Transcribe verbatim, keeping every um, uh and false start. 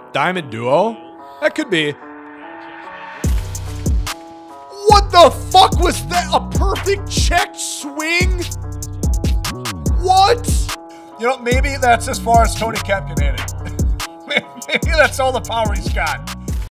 Diamond duo? That could be. What the fuck was that? A perfect check swing? What? You know, maybe that's as far as Tony Kemp can hit it. Maybe that's all the power he's got.